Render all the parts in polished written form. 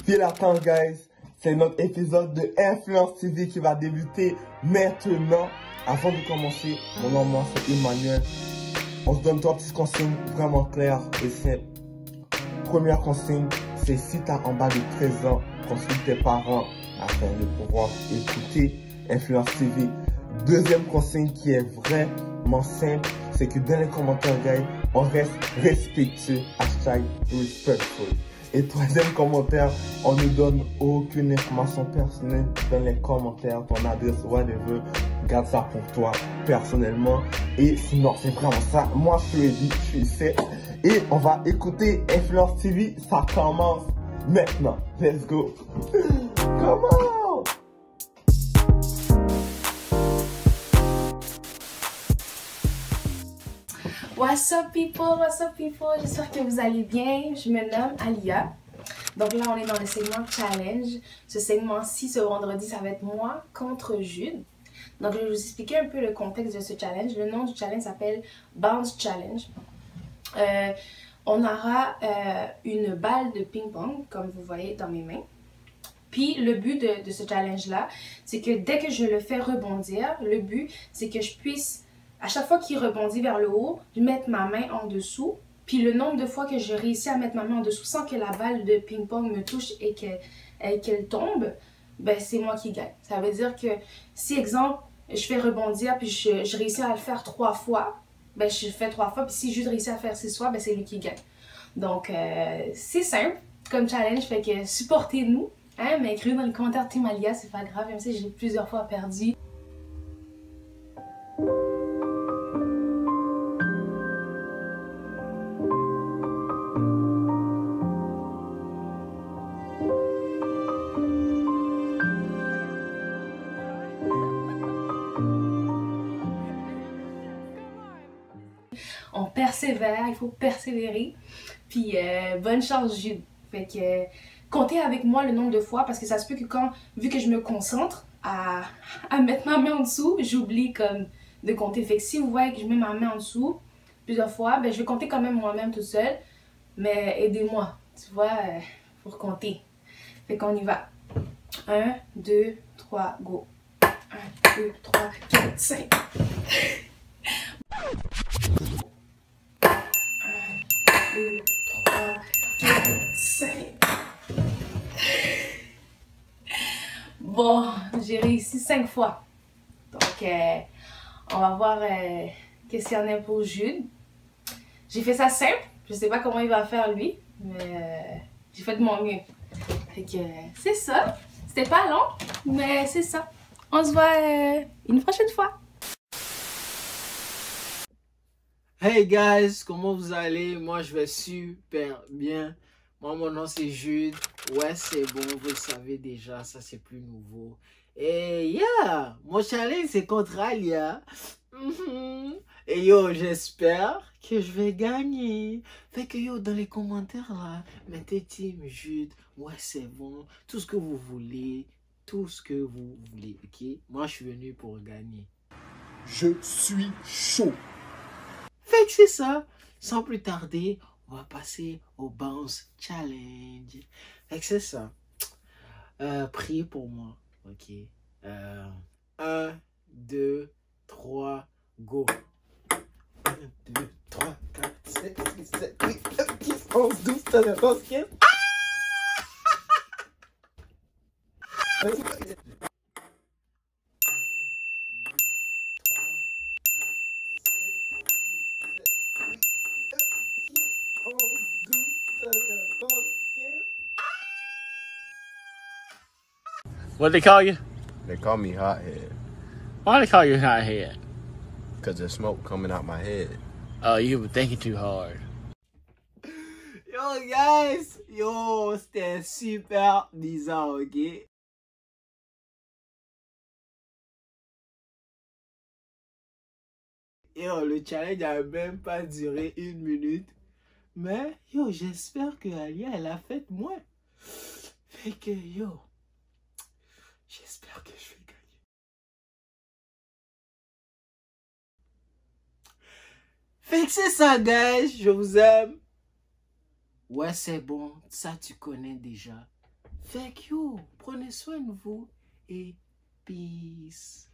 File à temps, guys. C'est notre épisode de Influence TV qui va débuter maintenant. Avant de commencer, mon nom, moi, c'est Emmanuel. On se donne trois petites consignes vraiment claires et simples. Première consigne, c'est si tu as en bas de 13 ans, consulte tes parents afin de pouvoir écouter Influence TV. Deuxième consigne qui est vraiment simple, c'est que dans les commentaires, guys, on reste respectueux, hashtag respectful. Et troisième commentaire, on ne donne aucune information personnelle dans les commentaires, ton adresse, whatever. Garde ça pour toi personnellement. Et sinon, c'est vraiment ça. Moi, je suis ready, je suis set. Et on va écouter Influence TV. Ça commence maintenant. Let's go. Come on. What's up people, j'espère que vous allez bien. Je me nomme Alia. Donc là, on est dans le segment challenge. Ce segment-ci, ce vendredi, ça va être moi contre Jude. Donc je vais vous expliquer un peu le contexte de ce challenge. Le nom du challenge s'appelle Bounce Challenge. On aura une balle de ping-pong, comme vous voyez dans mes mains. Puis le but de ce challenge-là, c'est que dès que je le fais rebondir, le but, c'est que je puisse, à chaque fois qu'il rebondit vers le haut, mettre ma main en dessous. Puis le nombre de fois que je réussis à mettre ma main en dessous sans que la balle de ping-pong me touche et qu'elle tombe, ben c'est moi qui gagne. Ça veut dire que si, exemple, je fais rebondir puis je réussis à le faire 3 fois, ben je fais 3 fois. Puis si je réussis à faire 6 fois, ben c'est lui qui gagne. Donc c'est simple comme challenge, fait que supportez-nous. Hein, mais écrivez dans les commentaires Team Alia, c'est pas grave, même si j'ai plusieurs fois perdu. On persévère, il faut persévérer. Puis bonne chance Jude. Fait que comptez avec moi le nombre de fois parce que ça se peut que vu que je me concentre à mettre ma main en dessous, j'oublie comme de compter. Fait que si vous voyez que je mets ma main en dessous plusieurs fois, ben je vais compter quand même moi-même tout seul. Mais aidez-moi, tu vois, pour compter. Fait qu'on y va. 1, 2, 3, go. 1, 2, 3, 4, 5. 2, 3, 4, 5. Bon, j'ai réussi 5 fois. Donc, on va voir qu'est-ce qu'il y en a pour Jude. J'ai fait ça simple. Je sais pas comment il va faire lui, mais j'ai fait de mon mieux. Fait que c'est ça. C'était pas long, mais c'est ça. On se voit une prochaine fois. Hey guys, comment vous allez? Moi je vais super bien. Moi mon nom c'est Jude. Ouais c'est bon, vous le savez déjà, ça c'est plus nouveau. Et yeah, mon challenge c'est contre Alia. Et yo, j'espère que je vais gagner. Fait que yo, dans les commentaires là, mettez Team Jude. Ouais c'est bon, tout ce que vous voulez. Tout ce que vous voulez, ok? Moi je suis venu pour gagner. Je suis chaud. Fait que c'est ça. Sans plus tarder, on va passer au Bounce Challenge. Fait que c'est ça. Priez pour moi. Ok. 1, 2, 3, go. 1, 2, 3, 4, 5, 6, 7, 8, 9, 10, 11, 12, 13, 14, 15. What they call you? They call me hothead Why they call you hothead? because there's smoke coming out my head. Oh, you were thinking too hard. Yo guys, yo, c'était super bizarre, ok? Yo, le challenge a même pas duré 1 minute. Mais yo, j'espère que Alia, elle a fait moins. Fait que yo, j'espère que je vais gagner. Fait que c'est ça, guys. Je vous aime. Ouais, c'est bon. Ça, tu connais déjà. Fait que yo, prenez soin de vous et peace.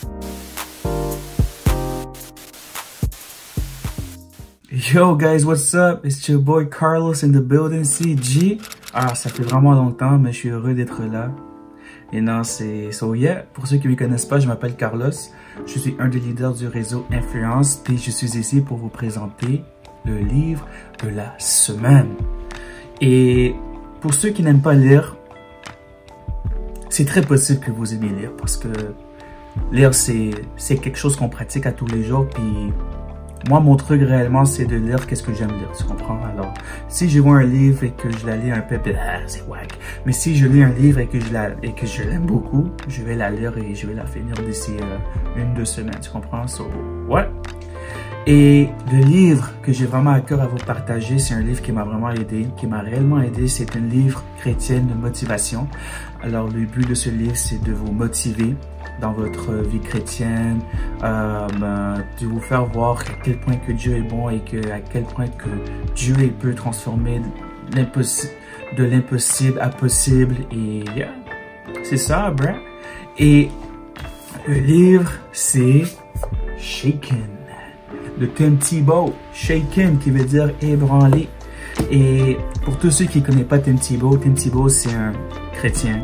Yo guys, what's up? It's your boy Carlos in the building, CG. Ah, ça fait vraiment longtemps, mais je suis heureux d'être là. Et non, c'est... So yeah, pour ceux qui ne me connaissent pas, je m'appelle Carlos. Je suis un des leaders du réseau Influence et je suis ici pour vous présenter le livre de la semaine. Et pour ceux qui n'aiment pas lire, c'est très possible que vous aimez lire parce que lire, c'est quelque chose qu'on pratique à tous les jours. Puis moi, mon truc réellement, c'est de lire qu'est-ce que j'aime lire, tu comprends? Alors, si je vois un livre et que je la lis un peu, c'est wack. Mais si je lis un livre et que je l'aime beaucoup, je vais la lire et je vais la finir d'ici 1-2 semaines, tu comprends? So, ouais. Et le livre que j'ai vraiment à cœur à vous partager, c'est un livre qui m'a vraiment aidé, qui m'a réellement aidé. C'est un livre chrétien de motivation. Alors, le but de ce livre, c'est de vous motiver dans votre vie chrétienne, de vous faire voir à quel point que Dieu est bon et à quel point que Dieu peut transformer de l'impossible à possible. Et yeah, c'est ça, bruh. Et le livre, c'est Shaken de Tim Tebow. Shaken qui veut dire ébranlé. Et pour tous ceux qui ne connaissent pas Tim Tebow, c'est un chrétien.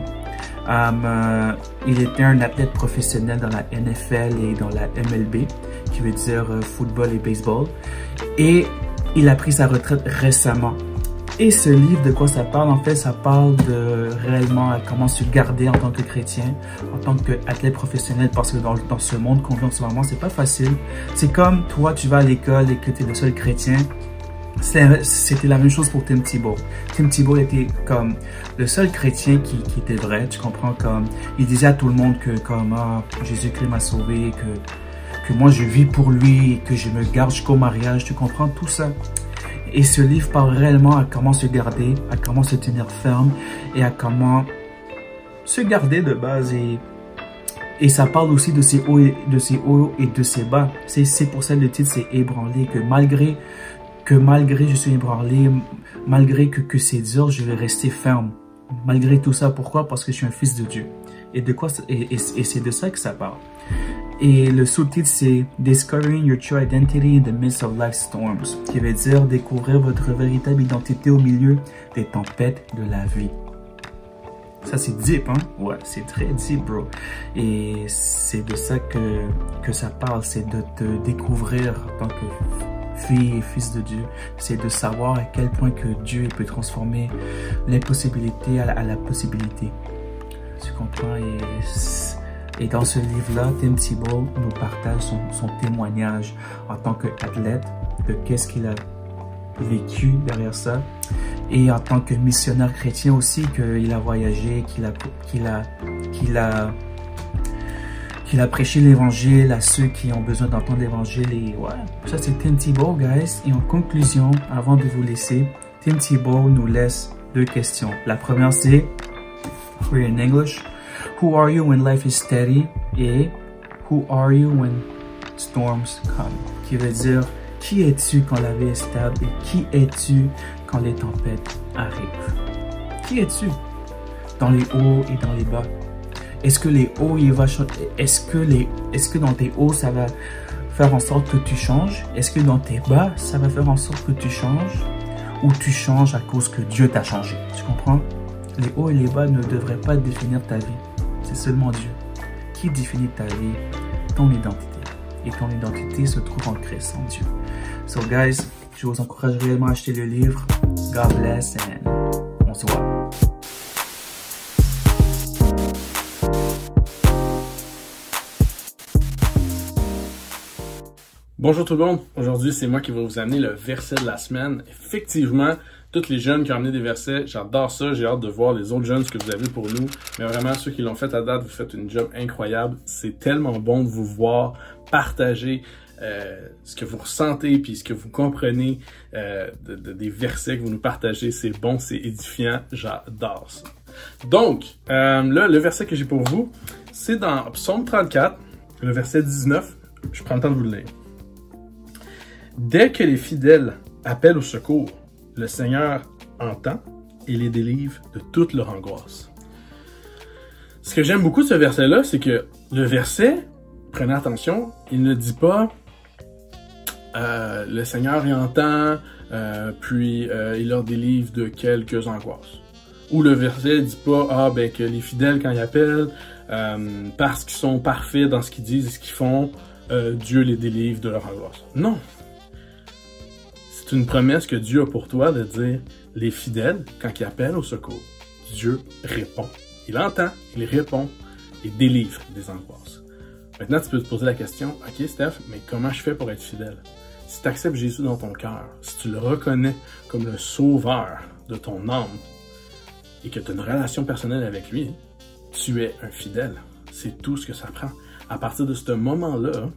Il était un athlète professionnel dans la NFL et dans la MLB, qui veut dire football et baseball. Et il a pris sa retraite récemment. Et ce livre, de quoi ça parle? En fait, ça parle de réellement comment se garder en tant que chrétien, en tant qu'athlète professionnel, parce que dans ce monde qu'on vit en ce moment, c'est pas facile. C'est comme toi, tu vas à l'école et que tu es le seul chrétien. C'était la même chose pour Tim Tebow. Tim Tebow était comme le seul chrétien qui était vrai, tu comprends, comme il disait à tout le monde que comme Jésus-Christ m'a sauvé, que moi je vis pour lui, que je me garde jusqu'au mariage, tu comprends tout ça. Et ce livre parle réellement à comment se garder, à comment se tenir ferme et à comment se garder de base. Et ça parle aussi de ses hauts et de ses bas. C'est pour ça le titre c'est ébranlé, que malgré je suis ébranlé, malgré que c'est dur, je vais rester ferme. Malgré tout ça, pourquoi? Parce que je suis un fils de Dieu. Et c'est de ça que ça parle. Et le sous-titre, c'est Discovering Your True Identity in the Midst of Life's Storms, qui veut dire découvrir votre véritable identité au milieu des tempêtes de la vie. Ça, c'est deep, hein? Ouais, c'est très deep, bro. Et c'est de ça que ça parle, c'est de te découvrir en tant que fille et fils de Dieu. C'est de savoir à quel point que Dieu peut transformer l'impossibilité à la possibilité. Tu comprends? Et dans ce livre-là, Tim Tebow nous partage son témoignage en tant qu'athlète, de qu'est-ce qu'il a vécu derrière ça. Et en tant que missionnaire chrétien aussi, qu'il a voyagé, qu'il a prêché l'évangile à ceux qui ont besoin d'entendre l'évangile. Et ouais, ça c'est Tim Tebow, guys. Et en conclusion, avant de vous laisser, Tim Tebow nous laisse 2 questions. La première c'est, for in English, who are you when life is steady? Et who are you when storms come? Qui veut dire, qui es-tu quand la vie est stable et qui es-tu quand les tempêtes arrivent? Qui es-tu dans les hauts et dans les bas? Est-ce que les hauts, est-ce que dans tes hauts, ça va faire en sorte que tu changes? Est-ce que dans tes bas, ça va faire en sorte que tu changes? Ou tu changes à cause que Dieu t'a changé? Tu comprends? Les hauts et les bas ne devraient pas définir ta vie. C'est seulement Dieu qui définit ta vie, ton identité. Et ton identité se trouve en Christ, en Dieu. So guys, je vous encourage réellement à acheter le livre. God bless and on se voit. Bonjour tout le monde, aujourd'hui c'est moi qui vais vous amener le verset de la semaine. Effectivement, tous les jeunes qui ont amené des versets, j'adore ça, j'ai hâte de voir les autres jeunes ce que vous avez pour nous. Mais vraiment, ceux qui l'ont fait à date, vous faites une job incroyable. C'est tellement bon de vous voir partager ce que vous ressentez puis ce que vous comprenez des versets que vous nous partagez. C'est bon, c'est édifiant, j'adore ça. Donc, là, le verset que j'ai pour vous, c'est dans Psaume 34, le verset 19. Je prends le temps de vous le lire. Dès que les fidèles appellent au secours, le Seigneur entend et les délivre de toute leur angoisse. Ce que j'aime beaucoup de ce verset-là, c'est que le verset, prenez attention, il ne dit pas le Seigneur y entend, puis il leur délivre de quelques angoisses. Ou le verset ne dit pas que les fidèles, quand ils appellent, parce qu'ils sont parfaits dans ce qu'ils disent et ce qu'ils font, Dieu les délivre de leur angoisse. Non. C'est une promesse que Dieu a pour toi de dire, les fidèles, quand ils appellent au secours, Dieu répond. Il entend, il répond et délivre des angoisses. Maintenant, tu peux te poser la question, ok Steph, mais comment je fais pour être fidèle? Si tu acceptes Jésus dans ton cœur, si tu le reconnais comme le sauveur de ton âme et que tu as une relation personnelle avec lui, tu es un fidèle. C'est tout ce que ça prend. À partir de ce moment-là,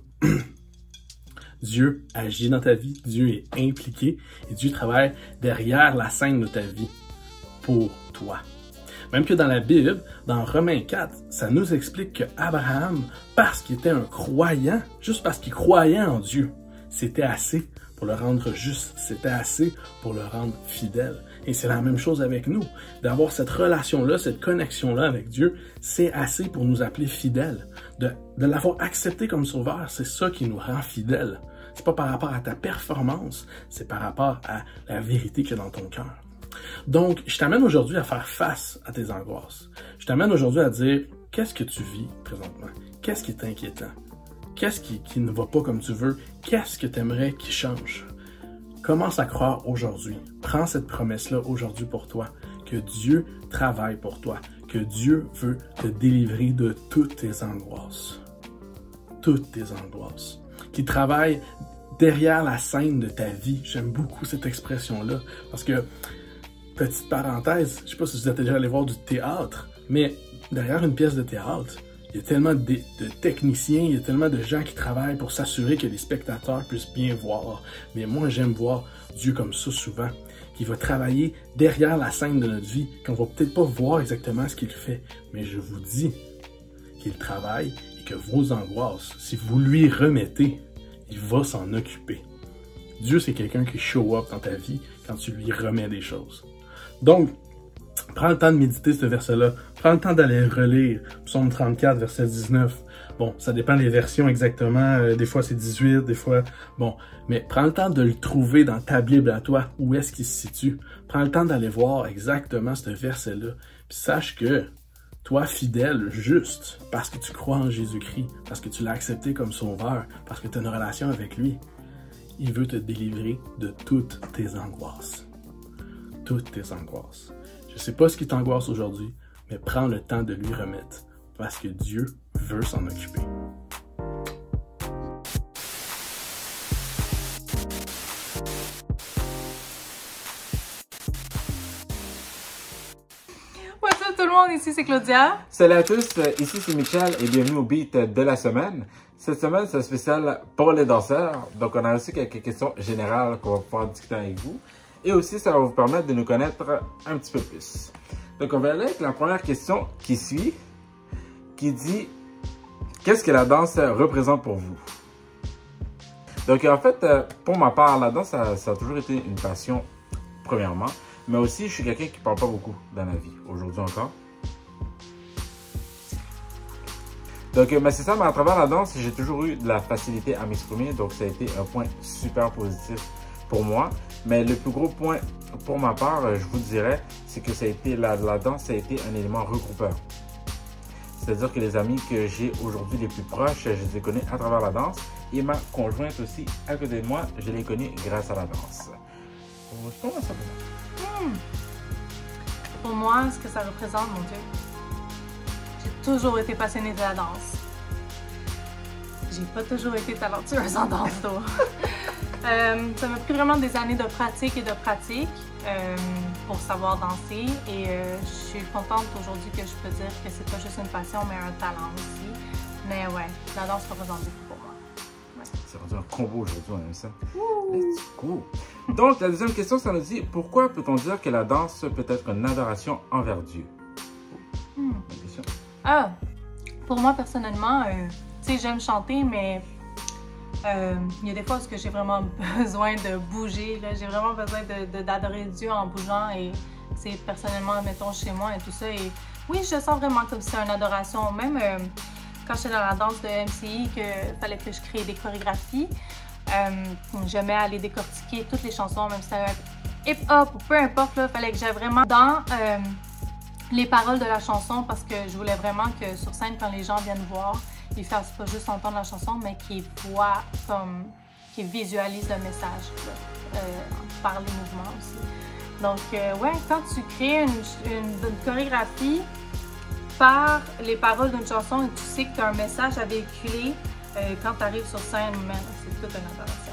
Dieu agit dans ta vie, Dieu est impliqué et Dieu travaille derrière la scène de ta vie pour toi. Même que dans la Bible, dans Romains 4, ça nous explique que Abraham, parce qu'il était un croyant, juste parce qu'il croyait en Dieu, c'était assez pour le rendre juste, c'était assez pour le rendre fidèle. Et c'est la même chose avec nous. D'avoir cette relation-là, cette connexion-là avec Dieu, c'est assez pour nous appeler fidèles. De l'avoir accepté comme sauveur, c'est ça qui nous rend fidèles. C'est pas par rapport à ta performance, c'est par rapport à la vérité qu'il y a dans ton cœur. Donc, je t'amène aujourd'hui à faire face à tes angoisses. Je t'amène aujourd'hui à dire, qu'est-ce que tu vis présentement? Qu'est-ce qui est inquiétant? Qu'est-ce qui ne va pas comme tu veux? Qu'est-ce que tu aimerais qu'il change? Commence à croire aujourd'hui. Prends cette promesse-là aujourd'hui pour toi, que Dieu travaille pour toi, que Dieu veut te délivrer de toutes tes angoisses. Toutes tes angoisses. Qu'il travaille derrière la scène de ta vie. J'aime beaucoup cette expression-là, parce que, petite parenthèse, je ne sais pas si vous êtes déjà allé voir du théâtre, mais derrière une pièce de théâtre, il y a tellement de techniciens, il y a tellement de gens qui travaillent pour s'assurer que les spectateurs puissent bien voir. Mais moi, j'aime voir Dieu comme ça souvent, qui va travailler derrière la scène de notre vie, qu'on va peut-être pas voir exactement ce qu'il fait. Mais je vous dis qu'il travaille et que vos angoisses, si vous lui remettez, il va s'en occuper. Dieu, c'est quelqu'un qui show up dans ta vie quand tu lui remets des choses. Donc, prends le temps de méditer ce verset-là. Prends le temps d'aller relire Psaume 34, verset 19. Bon, ça dépend des versions exactement. Des fois, c'est 18, des fois... Bon, mais prends le temps de le trouver dans ta Bible à toi. Où est-ce qu'il se situe? Prends le temps d'aller voir exactement ce verset-là. Puis sache que toi, fidèle, juste, parce que tu crois en Jésus-Christ, parce que tu l'as accepté comme sauveur, parce que tu as une relation avec lui, il veut te délivrer de toutes tes angoisses. Toutes tes angoisses. Je ne sais pas ce qui t'angoisse aujourd'hui, mais prends le temps de lui remettre, parce que Dieu veut s'en occuper. What's up tout le monde, ici c'est Claudia. Salut à tous, ici c'est Michel et bienvenue au beat de la semaine. Cette semaine c'est spécial pour les danseurs, donc on a aussi quelques questions générales qu'on va pouvoir discuter avec vous. Et aussi, ça va vous permettre de nous connaître un petit peu plus. Donc, on va aller avec la première question qui suit, qui dit « Qu'est-ce que la danse représente pour vous? » Donc, en fait, pour ma part, la danse, ça a toujours été une passion, premièrement. Mais aussi, je suis quelqu'un qui ne parle pas beaucoup dans la vie, aujourd'hui encore. Donc, mais c'est ça, mais à travers la danse, j'ai toujours eu de la facilité à m'exprimer. Donc, ça a été un point super positif pour moi. Mais le plus gros point pour ma part, je vous dirais, c'est que ça a été la danse, ça a été un élément regroupeur. C'est-à-dire que les amis que j'ai aujourd'hui les plus proches, je les connais à travers la danse. Et ma conjointe aussi, à côté de moi, je l'ai connue grâce à la danse. Comment ça représente? Pour moi, ce que ça représente, mon Dieu, j'ai toujours été passionnée de la danse. J'ai pas toujours été talentueuse en danse d'eau. Ça m'a pris vraiment des années de pratique et de pratique pour savoir danser et je suis contente aujourd'hui que je peux dire que c'est pas juste une passion mais un talent aussi. Mais ouais, la danse représente beaucoup pour moi. Ouais. C'est rendu un combo aujourd'hui, on aime ça. Let's go! Donc, la deuxième question, ça nous dit, pourquoi peut-on dire que la danse peut être une adoration envers Dieu? Ah, pour moi personnellement, tu sais, j'aime chanter, mais il y a des fois où j'ai vraiment besoin de bouger. J'ai vraiment besoin d'adorer Dieu en bougeant et c'est personnellement, mettons, chez moi et tout ça. Et oui, je sens vraiment comme si c'est une adoration. Même quand j'étais dans la danse de MCI, qu'il fallait que je crée des chorégraphies, j'aimais aller décortiquer toutes les chansons, même si c'était hip-hop ou peu importe, il fallait que j'aille vraiment dans les paroles de la chanson parce que je voulais vraiment que sur scène, quand les gens viennent voir, ils fassent pas juste entendre la chanson, mais qu'ils voient comme, qu'ils visualisent le message par les mouvements aussi. Donc, ouais, quand tu crées une chorégraphie par les paroles d'une chanson et tu sais que tu as un message à véhiculer, quand tu arrives sur scène, c'est toute une adoration.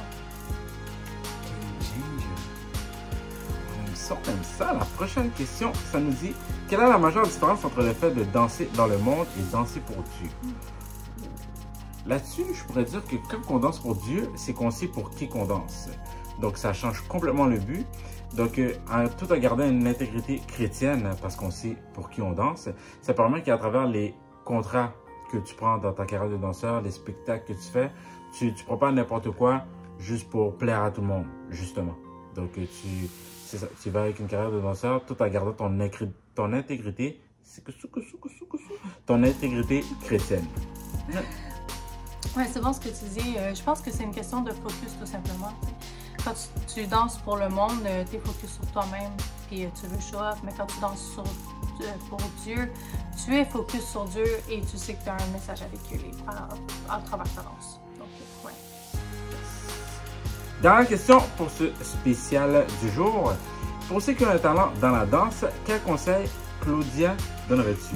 On aime ça. La prochaine question, ça nous dit quelle est la majeure différence entre le fait de danser dans le monde et danser pour Dieu? Là-dessus, je pourrais dire que quand on danse pour Dieu, c'est qu'on sait pour qui qu'on danse. Donc, ça change complètement le but. Donc, tout en gardant une intégrité chrétienne, parce qu'on sait pour qui on danse, ça permet qu'à travers les contrats que tu prends dans ta carrière de danseur, les spectacles que tu fais, tu ne prends pas n'importe quoi juste pour plaire à tout le monde, justement. Donc, tu vas avec une carrière de danseur tout en gardant ton intégrité, ton intégrité chrétienne. Oui, c'est bon ce que tu dis. Je pense que c'est une question de focus tout simplement. Quand tu danses pour le monde, tu es focus sur toi-même et tu veux show off, mais quand tu danses pour Dieu, tu es focus sur Dieu et tu sais que tu as un message à véhiculer à travers ta danse. Donc, ouais. Dernière question pour ce spécial du jour. Pour ceux qui ont un talent dans la danse, quel conseil, Claudia, donnerais-tu?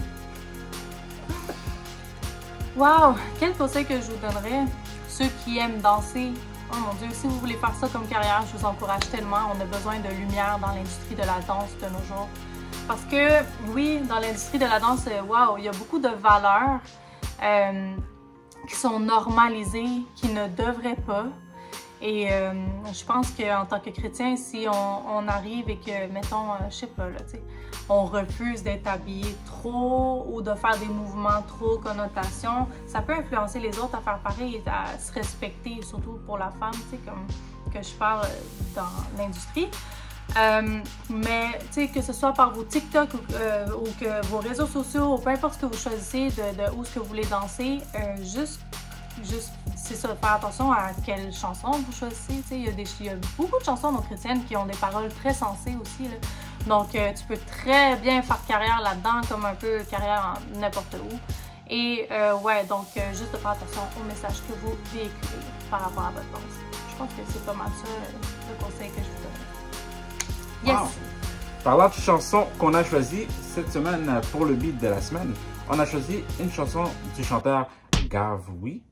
Wow! Quel conseil que je vous donnerais? Ceux qui aiment danser, oh mon Dieu, si vous voulez faire ça comme carrière, je vous encourage tellement. On a besoin de lumière dans l'industrie de la danse de nos jours. Parce que, oui, dans l'industrie de la danse, wow, il y a beaucoup de valeurs qui sont normalisées, qui ne devraient pas. Et je pense qu'en tant que chrétien, si on arrive et que, mettons, je sais pas, là, tu sais, on refuse d'être habillé trop ou de faire des mouvements trop connotation, ça peut influencer les autres à faire pareil et à se respecter, surtout pour la femme, tu sais, comme que je parle dans l'industrie. Mais, tu sais, que ce soit par vos TikTok ou que vos réseaux sociaux, ou peu importe ce que vous choisissez, de où ce que vous voulez danser, juste c'est ça, faire attention à quelle chanson vous choisissez. Il y a beaucoup de chansons non chrétiennes qui ont des paroles très sensées aussi, là. Donc, tu peux très bien faire carrière là-dedans, comme un peu carrière n'importe où. Et ouais, donc, juste de faire attention au message que vous véhiculez par rapport à votre danse. Je pense que c'est pas mal ça le conseil que je vous donne. Yes! Wow. Parlant de chansons qu'on a choisies cette semaine pour le beat de la semaine, on a choisi une chanson du chanteur Gaovi.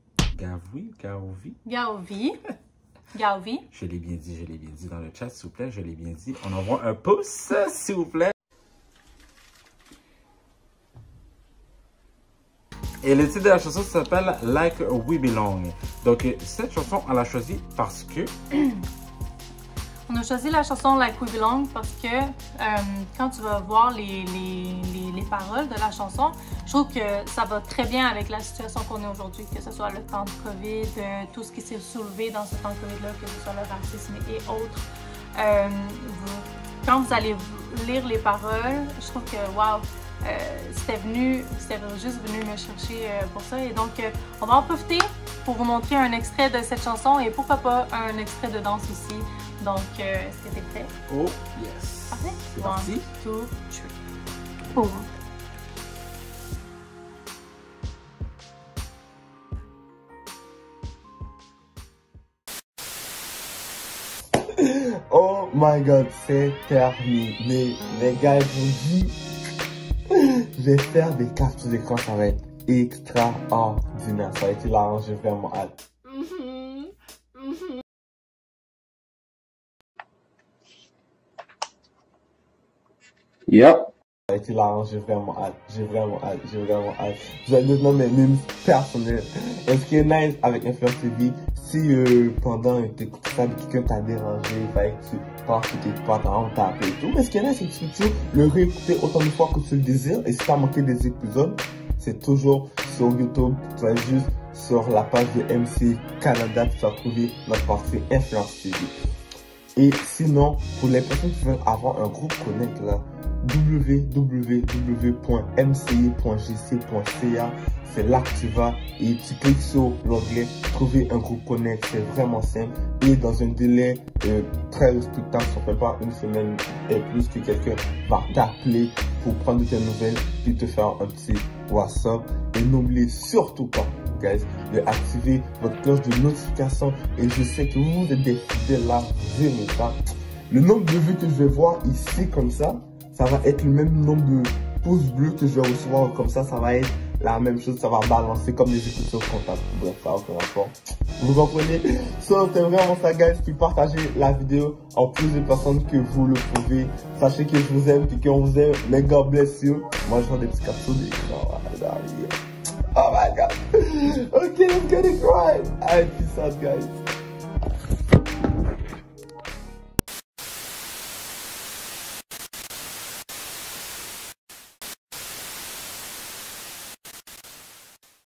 Je l'ai bien dit dans le chat, s'il vous plaît, je l'ai bien dit. On envoie un pouce, s'il vous plaît. Et le titre de la chanson s'appelle Like We Belong. Donc, cette chanson, on l'a choisie parce que... On a choisi la chanson Like We Belong parce que quand tu vas voir les paroles de la chanson, je trouve que ça va très bien avec la situation qu'on est aujourd'hui, que ce soit le temps de COVID, tout ce qui s'est soulevé dans ce temps de COVID-là, que ce soit le racisme et autres. Quand vous allez lire les paroles, je trouve que wow, c'était juste venu me chercher pour ça. Et donc, on va en profiter pour vous montrer un extrait de cette chanson et pourquoi pas un extrait de danse aussi. Donc, est-ce que t'es prêt? Oh, yes! Parfait! C'est parti! 1, 2, 3. Oh my god, c'est terminé. Les gars, ils vous dit, je vais faire des captures d'écran, ça va être extraordinaire. Ça va être hilarant, j'ai vraiment hâte. Yep. Ça va être hilarant, j'ai vraiment hâte. J'ai vraiment hâte. Je vais maintenant mes memes personnels. Et ce qui est nice avec Influence TV, si pendant t'écoutes ça, quelqu'un t'a dérangé, il fallait que tu penses que t'es pas dans on t'a appelé et tout. Mais ce qui est nice, c'est que tu peux le réécouter autant de fois que tu le désires. Et si t'as manqué des épisodes, c'est toujours sur YouTube. Tu vas juste sur la page de MC Canada, tu vas trouver notre partie Influence TV. Et sinon, pour les personnes qui veulent avoir un groupe connect là, www.mci.gc.ca. C'est là que tu vas et tu cliques sur l'onglet trouver un groupe connect. C'est vraiment simple et dans un délai très respectable. Ça fait pas une semaine et plus que quelqu'un va t'appeler pour prendre tes nouvelles puis te faire un petit WhatsApp. Et n'oubliez surtout pas, guys, de activer votre cloche de notification. Et je sais que vous êtes des fidèles là, vous aimez ça. Le nombre de vues que je vais voir ici comme ça va être le même nombre de pouces bleus que je vais recevoir comme ça va être la même chose, ça va balancer comme les écouteurs comptables. Bref, ça n'a aucun rapport. Vous comprenez? So, c'est vraiment ça, guys. Puis partagez la vidéo en plus de personnes que vous le pouvez. Sachez que je vous aime et qu'on vous aime. Mais God bless you. Moi, je vois des petits capsules. Oh my God. Okay, let's get it right. Alright, peace out, guys.